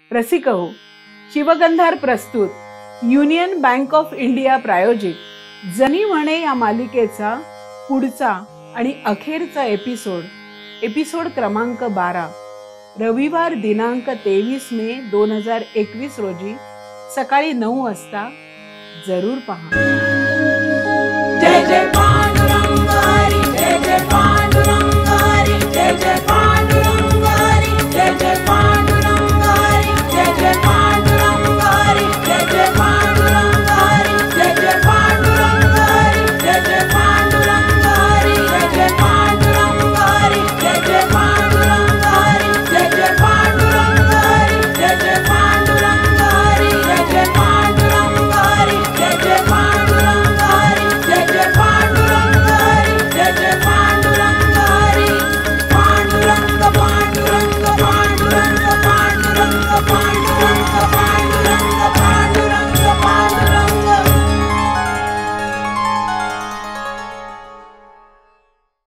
रसिकहो, शिवगंधार प्रस्तुत union bank of India प्रायोजित जनी म्हणे या मालिकेचा पुढचा आणि अखेरचा एपिसोड क्रमांक 12 रविवार दिनांक 23 मे 2021 रोजी सकाळी 9 वाजता जरूर पहा। जय जय पांडुरंग हरी, जय जय पांडुरंग हरी, जय जय पांडुरंग हरी, जय जय पांडुरंग हरी, जय जय पांडुरंग हरी, जय जय पांडुरंग हरी, जय जय पांडुरंग हरी, जय जय पांडुरंग हरी, जय जय पांडुरंग हरी, जय जय पांडुरंग हरी, जय जय पांडुरंग हरी, जय जय पांडुरंग हरी, जय जय पांडुरंग हरी, जय जय पांडुरंग हरी, जय जय पांडुरंग हरी, जय जय पांडुरंग हरी। पांडुरंग पांडुरंग पांडुरंग पांडुरंग पांडुरंग